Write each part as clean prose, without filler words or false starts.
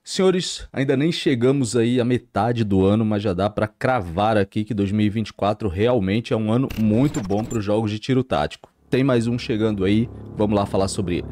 Senhores, ainda nem chegamos aí à metade do ano, mas já dá para cravar aqui que 2024 realmente é um ano muito bom para os jogos de tiro tático. Tem mais um chegando aí, vamos lá falar sobre ele.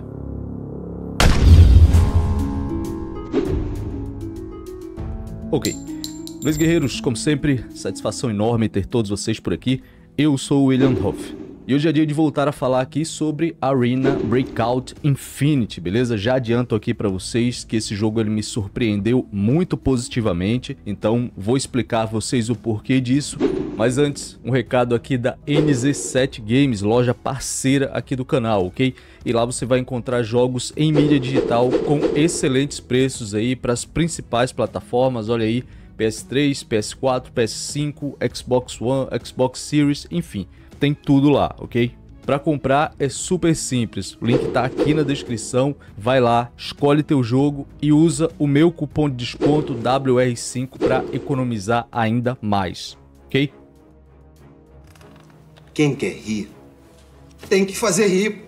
Ok, meus guerreiros, como sempre, satisfação enorme ter todos vocês por aqui. Eu sou o William Hoff. E hoje é dia de voltar a falar aqui sobre Arena Breakout Infinity, beleza? Já adianto aqui para vocês que esse jogo ele me surpreendeu muito positivamente, então vou explicar a vocês o porquê disso. Mas antes, um recado aqui da NZ7 Games, loja parceira aqui do canal, ok? E lá você vai encontrar jogos em mídia digital com excelentes preços aí para as principais plataformas, olha aí, PS3, PS4, PS5, Xbox One, Xbox Series, enfim. Tem tudo lá, ok? Para comprar é super simples, o link tá aqui na descrição, vai lá, escolhe teu jogo e usa o meu cupom de desconto WR5 para economizar ainda mais, ok? Quem quer rir, tem que fazer rir.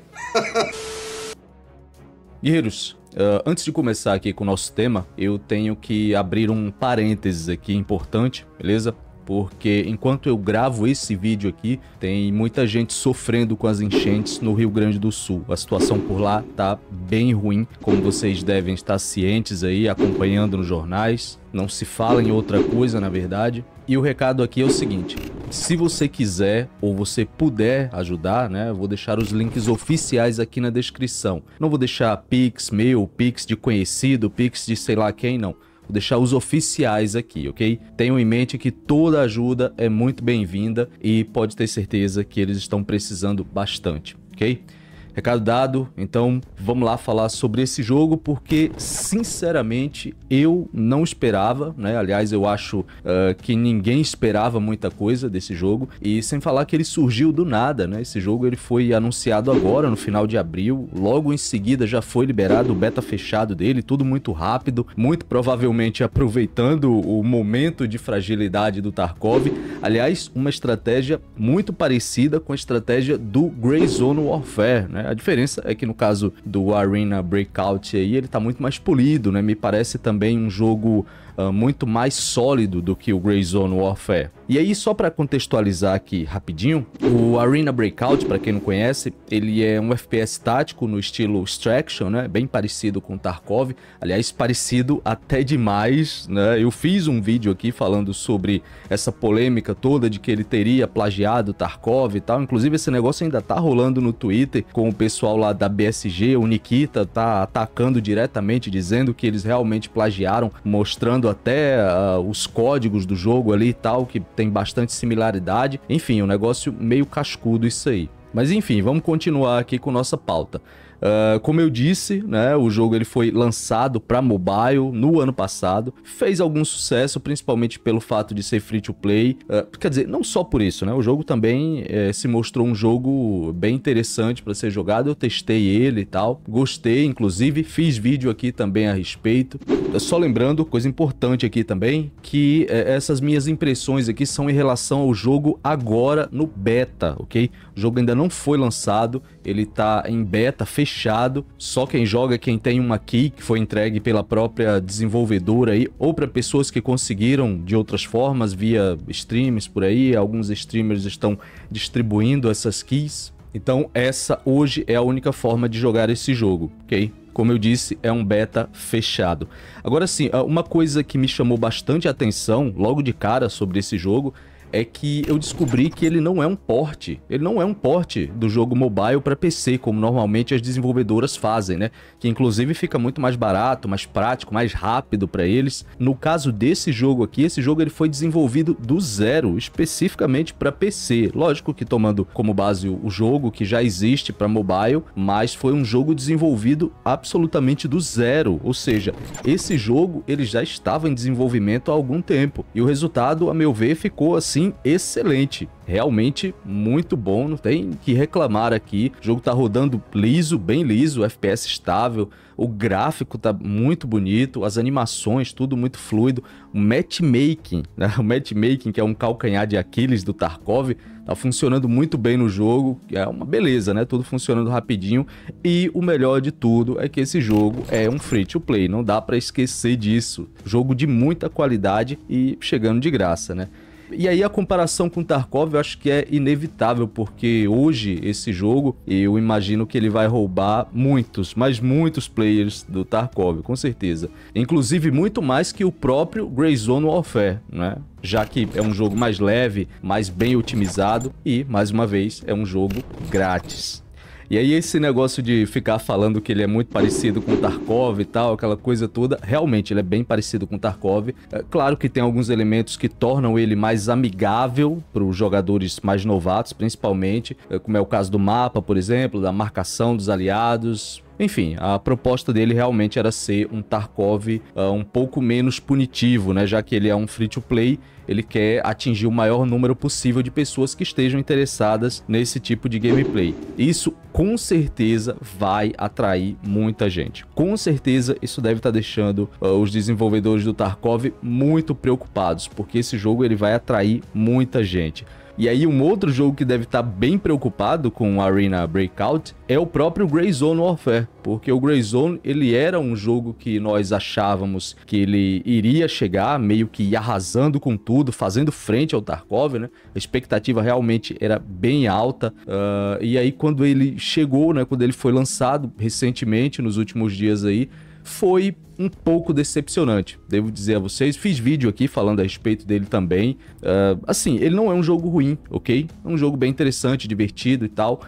Guerreiros, antes de começar aqui com o nosso tema, eu tenho que abrir um parênteses aqui importante, beleza? Porque enquanto eu gravo esse vídeo aqui, tem muita gente sofrendo com as enchentes no Rio Grande do Sul. A situação por lá tá bem ruim, como vocês devem estar cientes aí, acompanhando nos jornais. Não se fala em outra coisa, na verdade. E o recado aqui é o seguinte, se você quiser ou você puder ajudar, né, eu vou deixar os links oficiais aqui na descrição. Não vou deixar Pix meu, Pix de conhecido, Pix de sei lá quem, não. Vou deixar os oficiais aqui, ok? Tenham em mente que toda ajuda é muito bem-vinda e pode ter certeza que eles estão precisando bastante, ok? Recado dado, então vamos lá falar sobre esse jogo porque, sinceramente, eu não esperava, né? Aliás, eu acho que ninguém esperava muita coisa desse jogo e sem falar que ele surgiu do nada, né? Esse jogo ele foi anunciado agora, no final de abril, logo em seguida já foi liberado o beta fechado dele, tudo muito rápido, muito provavelmente aproveitando o momento de fragilidade do Tarkov. Aliás, uma estratégia muito parecida com a estratégia do Grey Zone Warfare, né? A diferença é que no caso do Arena Breakout aí, ele tá muito mais polido, né? Me parece também um jogo muito mais sólido do que o Grey Zone Warfare. E aí, só para contextualizar aqui rapidinho, o Arena Breakout, para quem não conhece, ele é um FPS tático no estilo Extraction, né? Bem parecido com Tarkov, aliás, parecido até demais, né? Eu fiz um vídeo aqui falando sobre essa polêmica toda de que ele teria plagiado Tarkov e tal, inclusive esse negócio ainda tá rolando no Twitter, com o pessoal lá da BSG, o Nikita tá atacando diretamente, dizendo que eles realmente plagiaram, mostrando até os códigos do jogo ali e tal, que tem bastante similaridade. Enfim, um negócio meio cascudo isso aí. Mas enfim, vamos continuar aqui com nossa pauta. Como eu disse, né, o jogo ele foi lançado para mobile no ano passado, fez algum sucesso, principalmente pelo fato de ser free to play, quer dizer, não só por isso, né, o jogo também se mostrou um jogo bem interessante para ser jogado, eu testei ele e tal, gostei, inclusive fiz vídeo aqui também a respeito. Só lembrando, coisa importante aqui também, que essas minhas impressões aqui são em relação ao jogo agora no beta, ok? O jogo ainda não foi lançado, ele tá em beta, fechado, só quem joga é quem tem uma key que foi entregue pela própria desenvolvedora aí, ou para pessoas que conseguiram de outras formas, via streams por aí, alguns streamers estão distribuindo essas keys. Então essa hoje é a única forma de jogar esse jogo, ok? Como eu disse, é um beta fechado. Agora sim, uma coisa que me chamou bastante atenção logo de cara sobre esse jogo é que eu descobri que ele não é um port. Ele não é um port do jogo mobile para PC, como normalmente as desenvolvedoras fazem, né? Que inclusive fica muito mais barato, mais prático, mais rápido para eles. No caso desse jogo aqui, esse jogo ele foi desenvolvido do zero, especificamente para PC. Lógico que tomando como base o jogo que já existe para mobile, mas foi um jogo desenvolvido absolutamente do zero. Ou seja, esse jogo ele já estava em desenvolvimento há algum tempo. E o resultado, a meu ver, ficou assim excelente, realmente muito bom, não tem que reclamar aqui. O jogo tá rodando liso, bem liso, FPS estável, o gráfico tá muito bonito, as animações, tudo muito fluido. O matchmaking, né? O matchmaking, que é um calcanhar de Aquiles do Tarkov, tá funcionando muito bem no jogo, é uma beleza, né? Tudo funcionando rapidinho. E o melhor de tudo é que esse jogo é um free to play, não dá pra esquecer disso. Jogo de muita qualidade e chegando de graça, né? E aí a comparação com Tarkov eu acho que é inevitável, porque hoje esse jogo, eu imagino que ele vai roubar muitos, mas muitos players do Tarkov, com certeza. Inclusive muito mais que o próprio Grayzone Warfare, né? Já que é um jogo mais leve, mais bem otimizado e, mais uma vez, é um jogo grátis. E aí esse negócio de ficar falando que ele é muito parecido com Tarkov e tal, aquela coisa toda, realmente ele é bem parecido com Tarkov. É claro que tem alguns elementos que tornam ele mais amigável para os jogadores mais novatos, principalmente, como é o caso do mapa, por exemplo, da marcação dos aliados. Enfim, a proposta dele realmente era ser um Tarkov um pouco menos punitivo, né? Já que ele é um free-to-play, ele quer atingir o maior número possível de pessoas que estejam interessadas nesse tipo de gameplay. Isso, com certeza, vai atrair muita gente. Com certeza, isso deve estar deixando os desenvolvedores do Tarkov muito preocupados, porque esse jogo ele vai atrair muita gente. E aí um outro jogo que deve estar bem preocupado com o Arena Breakout é o próprio Grayzone Warfare, porque o Grayzone ele era um jogo que nós achávamos que ele iria chegar meio que arrasando com tudo, fazendo frente ao Tarkov, né? A expectativa realmente era bem alta, e aí quando ele chegou, né, quando ele foi lançado recentemente, nos últimos dias aí, foi um pouco decepcionante, devo dizer a vocês. Fiz vídeo aqui falando a respeito dele também. Assim, ele não é um jogo ruim, ok? É um jogo bem interessante, divertido e tal,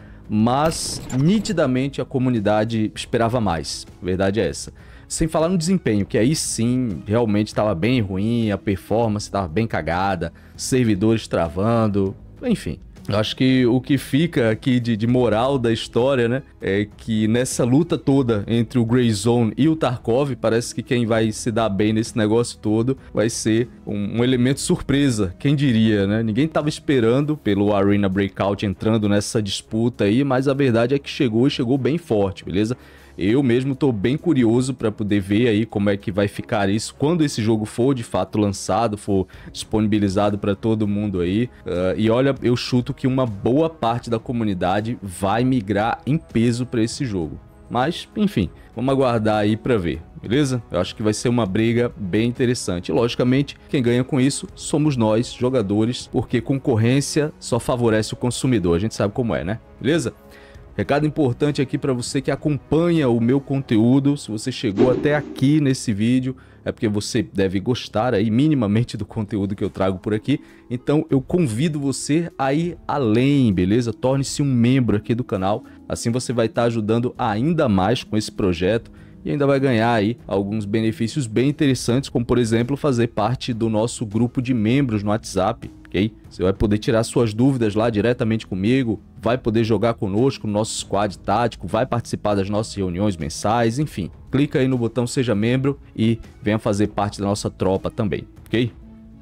mas nitidamente a comunidade esperava mais. A verdade é essa. Sem falar no desempenho, que aí sim, realmente estava bem ruim, a performance estava bem cagada, servidores travando, enfim. Eu acho que o que fica aqui de moral da história, né, é que nessa luta toda entre o Grayzone e o Tarkov, parece que quem vai se dar bem nesse negócio todo vai ser um elemento surpresa, quem diria, né? Ninguém tava esperando pelo Arena Breakout entrando nessa disputa aí, mas a verdade é que chegou e chegou bem forte, beleza? Eu mesmo tô bem curioso para poder ver aí como é que vai ficar isso quando esse jogo for de fato lançado, for disponibilizado para todo mundo aí. E olha, eu chuto que uma boa parte da comunidade vai migrar em peso para esse jogo. Mas, enfim, vamos aguardar aí para ver, beleza? Eu acho que vai ser uma briga bem interessante. E, logicamente, quem ganha com isso somos nós, jogadores, porque concorrência só favorece o consumidor. A gente sabe como é, né? Beleza? Recado importante aqui para você que acompanha o meu conteúdo. Se você chegou até aqui nesse vídeo, é porque você deve gostar aí minimamente do conteúdo que eu trago por aqui. Então eu convido você a ir além, beleza? Torne-se um membro aqui do canal. Assim você vai estar ajudando ainda mais com esse projeto e ainda vai ganhar aí alguns benefícios bem interessantes, como por exemplo fazer parte do nosso grupo de membros no WhatsApp, ok? Você vai poder tirar suas dúvidas lá diretamente comigo, vai poder jogar conosco no nosso squad tático, vai participar das nossas reuniões mensais, enfim. Clica aí no botão Seja Membro e venha fazer parte da nossa tropa também, ok?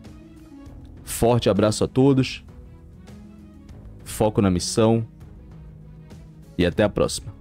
Forte abraço a todos, foco na missão e até a próxima.